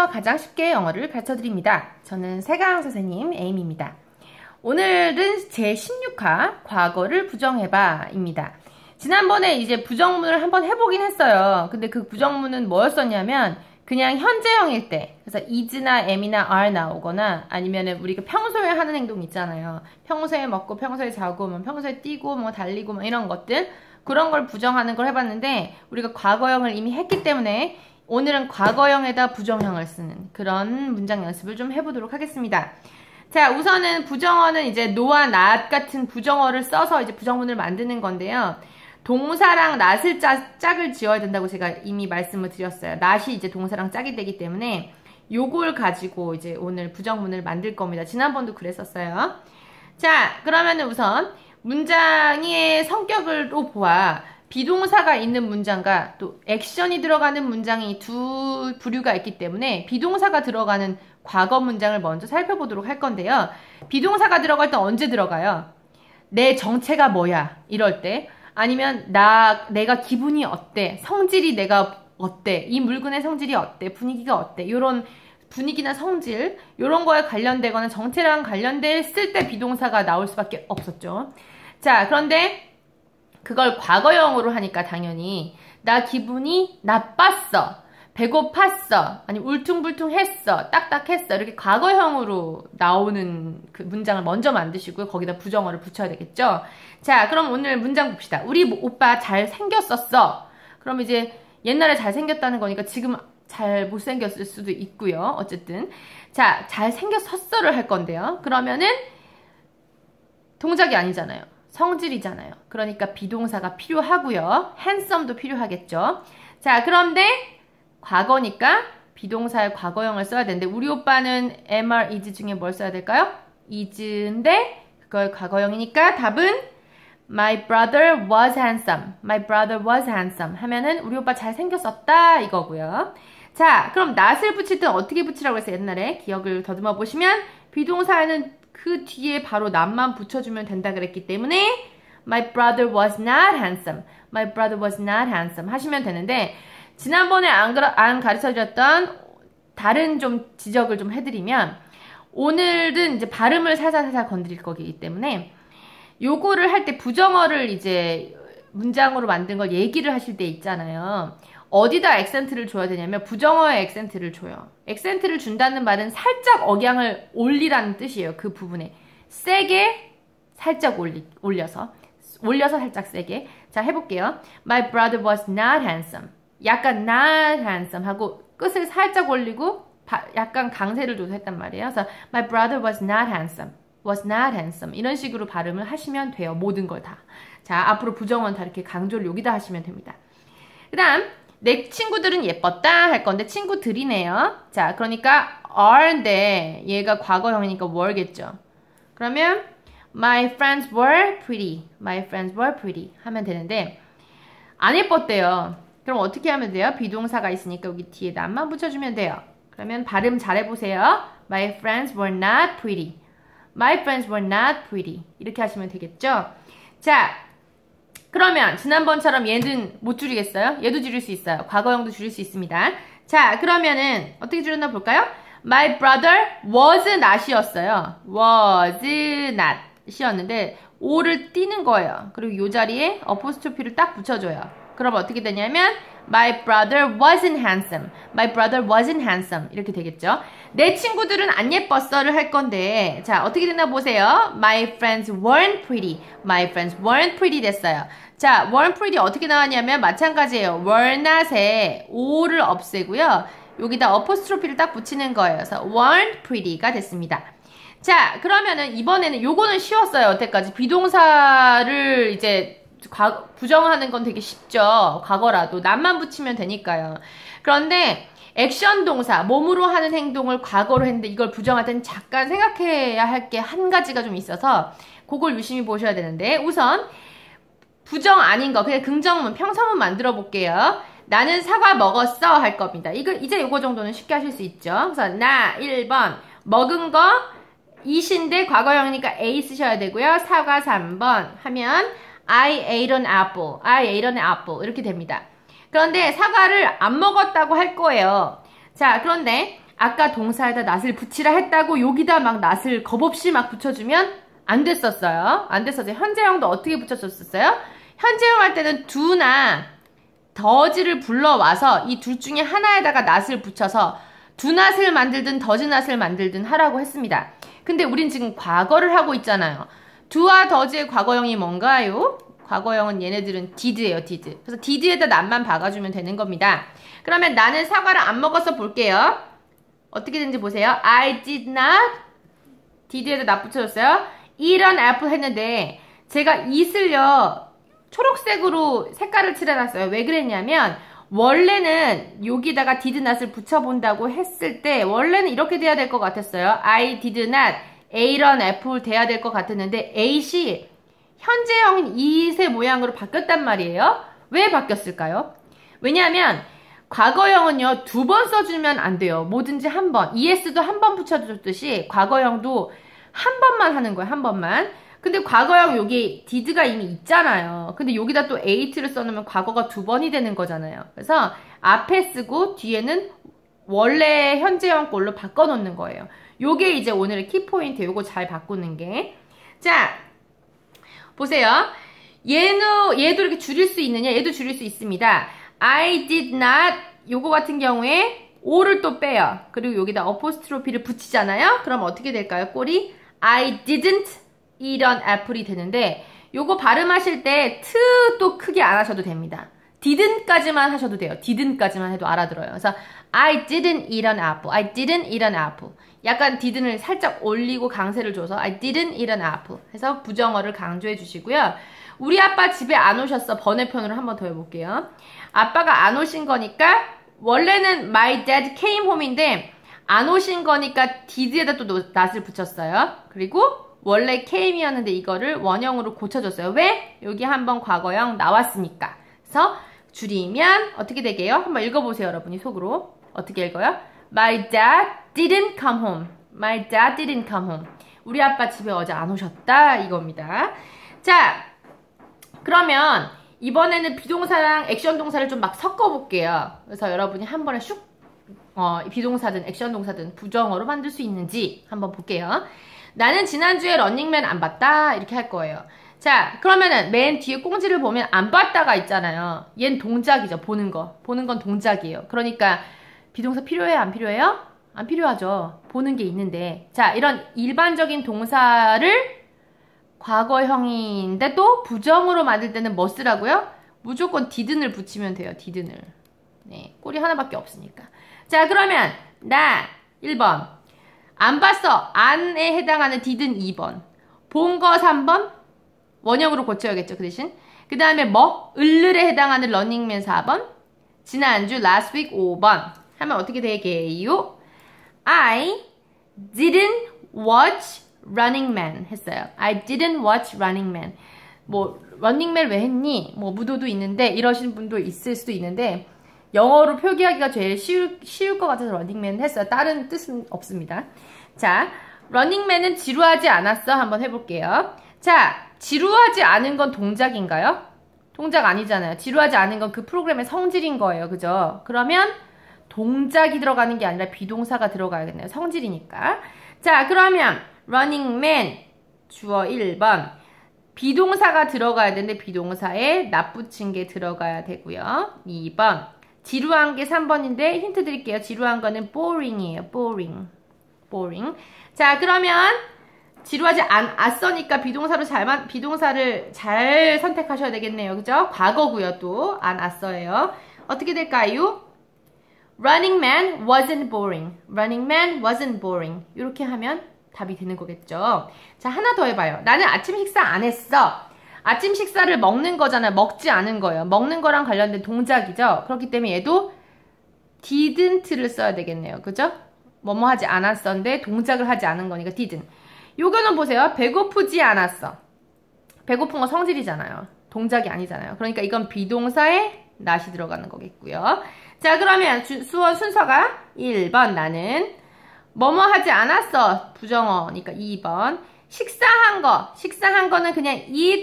한국에서 가장 쉽게 영어를 가르쳐 드립니다. 저는 세강 선생님 에임입니다. 오늘은 제16화 과거를 부정해봐 입니다. 지난번에 이제 부정문을 한번 해보긴 했어요. 근데 그 부정문은 뭐였었냐면 그냥 현재형일 때, 그래서 is나 am이나 are 나오거나 아니면은 우리가 평소에 하는 행동 있잖아요. 평소에 먹고 평소에 자고 뭐 평소에 뛰고 뭐 달리고 뭐 이런 것들, 그런 걸 부정하는 걸 해봤는데 우리가 과거형을 이미 했기 때문에 오늘은 과거형에다 부정형을 쓰는 그런 문장 연습을 좀 해보도록 하겠습니다. 자, 우선은 부정어는 이제 no와 not 같은 부정어를 써서 이제 부정문을 만드는 건데요. 동사랑 not을 짝을 지어야 된다고 제가 이미 말씀을 드렸어요. not이 이제 동사랑 짝이 되기 때문에 요걸 가지고 이제 오늘 부정문을 만들 겁니다. 지난번도 그랬었어요. 자, 그러면은 우선 문장의 성격을 또 보아 비동사가 있는 문장과 또 액션이 들어가는 문장이 두 부류가 있기 때문에 비동사가 들어가는 과거 문장을 먼저 살펴보도록 할 건데요. 비동사가 들어갈 때 언제 들어가요? 내 정체가 뭐야? 이럴 때. 아니면 내가 기분이 어때? 성질이 내가 어때? 이 물건의 성질이 어때? 분위기가 어때? 이런 분위기나 성질 이런 거에 관련되거나 정체랑 관련됐을 때 비동사가 나올 수밖에 없었죠. 자, 그런데 그걸 과거형으로 하니까 당연히 나 기분이 나빴어, 배고팠어, 아니 울퉁불퉁했어, 딱딱했어 이렇게 과거형으로 나오는 그 문장을 먼저 만드시고요. 거기다 부정어를 붙여야 되겠죠. 자, 그럼 오늘 문장 봅시다. 우리 오빠 잘생겼었어. 그럼 이제 옛날에 잘생겼다는 거니까 지금 잘 못생겼을 수도 있고요. 어쨌든 자, 잘생겼었어를 할 건데요. 그러면은 동작이 아니잖아요. 성질이잖아요. 그러니까 비동사가 필요하고요. handsome도 필요하겠죠. 자, 그런데 과거니까 비동사의 과거형을 써야 되는데 우리 오빠는 am, are, is 중에 뭘 써야 될까요? is인데 그걸 과거형이니까 답은 my brother was handsome. my brother was handsome 하면은 우리 오빠 잘생겼었다 이거고요. 자, 그럼 not을 붙일 땐 어떻게 붙이라고 했어요? 옛날에 기억을 더듬어 보시면 비동사에는 그 뒤에 바로 not만 붙여주면 된다 그랬기 때문에 my brother was not handsome. my brother was not handsome 하시면 되는데 지난번에 안 가르쳐드렸던 다른 좀 지적을 좀 해드리면 오늘은 이제 발음을 살살 건드릴 거기 때문에 요거를 할 때 부정어를 이제 문장으로 만든 걸 얘기를 하실 때 있잖아요. 어디다 액센트를 줘야 되냐면 부정어에 액센트를 줘요. 액센트를 준다는 말은 살짝 억양을 올리라는 뜻이에요. 그 부분에 세게 살짝 올려서 살짝 세게. 자, 해볼게요. My brother was not handsome. 약간 not handsome 하고 끝을 살짝 올리고 약간 강세를 줘서 했단 말이에요. 그래서 my brother was not handsome. was not handsome. 이런 식으로 발음을 하시면 돼요. 모든 걸 다. 자, 앞으로 부정어는 다 이렇게 강조를 여기다 하시면 됩니다. 그 다음 내 친구들은 예뻤다 할 건데 친구들이네요. 자, 그러니까 are인데 얘가 과거형이니까 were겠죠. 그러면 my friends were pretty. my friends were pretty 하면 되는데 안 예뻤대요. 그럼 어떻게 하면 돼요? 비동사가 있으니까 여기 뒤에 not만 붙여주면 돼요. 그러면 발음 잘해보세요. my friends were not pretty. my friends were not pretty. 이렇게 하시면 되겠죠? 자, 그러면 지난번처럼 얘는 못 줄이겠어요? 얘도 줄일 수 있어요. 과거형도 줄일 수 있습니다. 자, 그러면은 어떻게 줄였나 볼까요? My brother was not이었어요. was not이었는데 o를 띄는 거예요. 그리고 이 자리에 어포스트로피를 딱 붙여줘요. 그럼 어떻게 되냐면 My brother wasn't handsome. My brother wasn't handsome. 이렇게 되겠죠. 내 친구들은 안 예뻤어를 할 건데 자, 어떻게 됐나 보세요. My friends weren't pretty. My friends weren't pretty 됐어요. 자, weren't pretty 어떻게 나왔냐면 마찬가지예요. were not에 o를 없애고요. 여기다 어포스트로피를 딱 붙이는 거예요. 그래서 weren't pretty가 됐습니다. 자, 그러면은 이번에는 요거는 쉬웠어요. 여태까지 비동사를 이제 부정하는 건 되게 쉽죠. 과거라도 not만 붙이면 되니까요. 그런데 액션 동사, 몸으로 하는 행동을 과거로 했는데 이걸 부정할 때는 잠깐 생각해야 할 게 한 가지가 좀 있어서 그걸 유심히 보셔야 되는데 우선 부정 아닌 거 그냥 긍정문, 평서문 만들어 볼게요. 나는 사과 먹었어 할 겁니다. 이제 요거 정도는 쉽게 하실 수 있죠. 그래서 나 1번 먹은 거 it인데 과거형이니까 a 쓰셔야 되고요. 사과 3번 하면 I ate an apple. I ate an apple. 이렇게 됩니다. 그런데 사과를 안 먹었다고 할 거예요. 자, 그런데 아까 동사에다 not을 붙이라 했다고 여기다 막 not을 겁없이 막 붙여주면 안 됐었어요. 안 됐었어요. 현재형도 어떻게 붙여줬었어요? 현재형 할 때는 do나 does를 불러와서 이 둘 중에 하나에다가 not을 붙여서 do not을 만들든 does not을 만들든 하라고 했습니다. 근데 우린 지금 과거를 하고 있잖아요. do와 does의 과거형이 뭔가요? 과거형은 얘네들은 did예요, did. 그래서 did에다 not만 박아주면 되는 겁니다. 그러면 나는 사과를 안 먹어서 볼게요. 어떻게 되는지 보세요. I did not, did에다 not 붙여줬어요. eat an apple 했는데 제가 eat을요 초록색으로 색깔을 칠해놨어요. 왜 그랬냐면 원래는 여기다가 did not을 붙여본다고 했을 때 원래는 이렇게 돼야 될 것 같았어요. I did not eat an apple 돼야 될 것 같았는데 eat이 현재형인 eat의 모양으로 바뀌었단 말이에요. 왜 바뀌었을까요? 왜냐하면 과거형은요 2번 써주면 안 돼요. 뭐든지 한 번. es도 한 번 붙여줬듯이 과거형도 한 번만 하는 거예요. 한 번만. 근데 과거형 여기 did가 이미 있잖아요. 근데 여기다 또 ate를 써놓으면 과거가 2번이 되는 거잖아요. 그래서 앞에 쓰고 뒤에는 원래 현재형 걸로 바꿔놓는 거예요. 요게 이제 오늘의 키포인트. 요거 잘 바꾸는 게. 자, 보세요. 얘도 이렇게 줄일 수 있느냐? 얘도 줄일 수 있습니다. I did not 요거 같은 경우에 o를 또 빼요. 그리고 여기다 어포스트로피를 붙이잖아요. 그럼 어떻게 될까요? 꼴이 I didn't eat an apple이 되는데 요거 발음하실 때 또 크게 안 하셔도 됩니다. didn't까지만 하셔도 돼요. didn't까지만 해도 알아들어요. 그래서 I didn't eat an apple. I didn't eat an apple. 약간 didn't을 살짝 올리고 강세를 줘서 I didn't eat an apple 해서 부정어를 강조해 주시고요. 우리 아빠 집에 안 오셨어. 번외편으로 한 번 더 해볼게요. 아빠가 안 오신 거니까 원래는 my dad came home인데 안 오신 거니까 did에다 또 not을 붙였어요. 그리고 원래 came이었는데 이거를 원형으로 고쳐줬어요. 왜? 여기 한번 과거형 나왔으니까. 그래서 줄이면 어떻게 되게요? 한번 읽어보세요. 여러분이 속으로. 어떻게 읽어요? My dad didn't come home. My dad didn't come home. 우리 아빠 집에 어제 안 오셨다 이겁니다. 자, 그러면 이번에는 비동사랑 액션 동사를 좀 막 섞어볼게요. 그래서 여러분이 한 번에 슉 비동사든 액션 동사든 부정어로 만들 수 있는지 한번 볼게요. 나는 지난주에 런닝맨 안 봤다 이렇게 할 거예요. 자, 그러면은 맨 뒤에 꽁지를 보면 안 봤다가 있잖아요. 얜 동작이죠. 보는 거. 보는 건 동작이에요. 그러니까 비동사 필요해요? 안 필요해요? 안 필요하죠. 보는 게 있는데. 자, 이런 일반적인 동사를 과거형인데 또 부정으로 만들 때는 뭐 쓰라고요? 무조건 didn'을 붙이면 돼요. didn'을. 네, 꼴이 하나밖에 없으니까. 자, 그러면 나 1번 안 봤어. 안에 해당하는 didn't 2번 본 거 3번 원형으로 고쳐야겠죠. 그 대신 그 다음에 뭐? 을을에 해당하는 런닝맨 4번 지난주 last week 5번 하면 어떻게 되게요? I didn't watch Running Man 했어요. I didn't watch Running Man. 뭐 런닝맨 왜 했니? 뭐 무도도 있는데 이러신 분도 있을 수도 있는데 영어로 표기하기가 제일 쉬울 것 같아서 런닝맨 했어요. 다른 뜻은 없습니다. 자, 런닝맨은 지루하지 않았어? 한번 해볼게요. 자, 지루하지 않은 건 동작인가요? 동작 아니잖아요. 지루하지 않은 건 그 프로그램의 성질인 거예요. 그죠? 그러면 동작이 들어가는 게 아니라 비동사가 들어가야겠네요. 성질이니까. 자, 그러면 running man 주어 1번 비동사가 들어가야 되는데 비동사에 not 붙인 게 들어가야 되고요. 2번 지루한 게 3번인데 힌트 드릴게요. 지루한 거는 boring이에요. boring. 자, 그러면 지루하지 않았으니까 비동사를 잘 선택하셔야 되겠네요. 그죠? 과거고요. 또 안 왔어요. 어떻게 될까요? Running man wasn't boring. Running man wasn't boring. 이렇게 하면 답이 되는 거겠죠. 자, 하나 더 해봐요. 나는 아침 식사 안 했어. 아침 식사를 먹는 거잖아요. 먹지 않은 거예요. 먹는 거랑 관련된 동작이죠. 그렇기 때문에 얘도 didn't를 써야 되겠네요. 그죠? 뭐뭐 하지 않았었는데 동작을 하지 않은 거니까 didn't. 요거는 보세요. 배고프지 않았어. 배고픈 거 성질이잖아요. 동작이 아니잖아요. 그러니까 이건 비동사에 not이 들어가는 거겠고요. 자, 그러면 수원 순서가 1번 나는 뭐뭐 하지 않았어. 부정어니까 2번 식사한 거는 그냥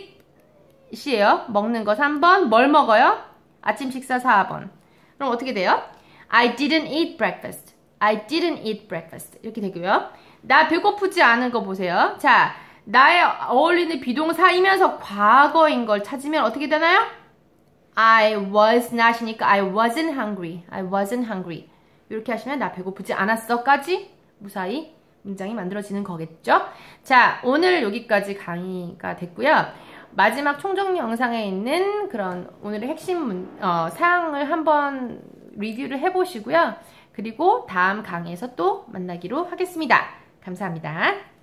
eat이에요. 먹는 거 3번 뭘 먹어요? 아침 식사 4번. 그럼 어떻게 돼요? I didn't eat breakfast. I didn't eat breakfast. 이렇게 되고요. 나 배고프지 않은 거 보세요. 자, 나의 어울리는 비동사이면서 과거인 걸 찾으면 어떻게 되나요? I was not이니까 I wasn't hungry. I wasn't hungry. 이렇게 하시면 나 배고프지 않았어까지 무사히 문장이 만들어지는 거겠죠? 자, 오늘 여기까지 강의가 됐고요. 마지막 총정 영상에 있는 그런 오늘의 핵심 사항을 한번 리뷰를 해보시고요. 그리고 다음 강의에서 또 만나기로 하겠습니다. 감사합니다.